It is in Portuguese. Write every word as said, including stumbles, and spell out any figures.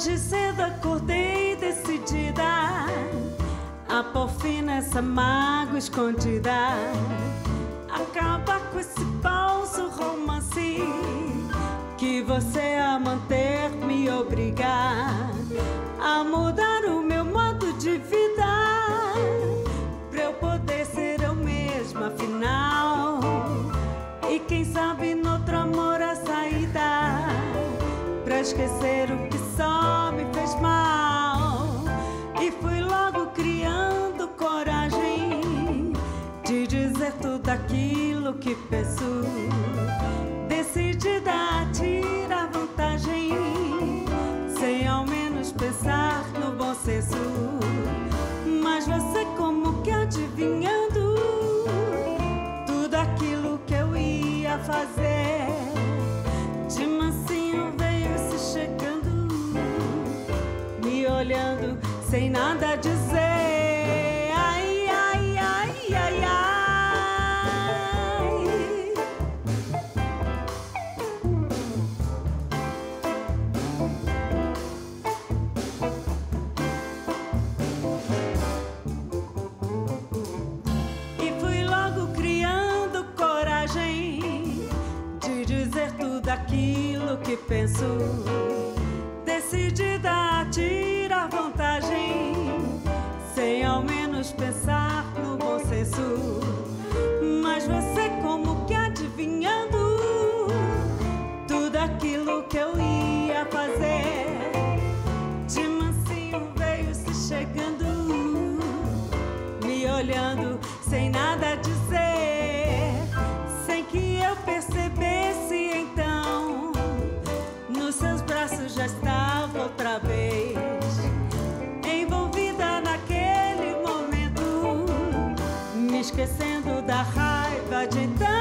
Hoje cedo acordei decidida a pôr fim nessa mágoa escondida, acabar com esse falso romance que você a manter me obrigar a mudar o meu modo de vida pra eu poder ser eu mesma afinal. E quem sabe noutro amor a saída pra esquecer o que só me fez mal. E fui logo criando coragem de dizer tudo aquilo que penso, decidida a tirar vantagem sem ao menos pensar no bom senso. Mas você como que adivinhando tudo aquilo que eu ia fazer, de mansinho veio se chegando, me olhando sem nada dizer. Ai, ai, ai, ai, ai. E fui logo criando coragem de dizer tudo aquilo que penso, decidida a tirar vantagem sem ao menos pensar no bom senso. Mas você como que adivinhando tudo aquilo que eu ia fazer, de mansinho veio se chegando, me olhando sem nada dizer, sem que eu percebesse então nos seus braços já estava outra vez, envolvida naquele momento, me esquecendo da raiva de então.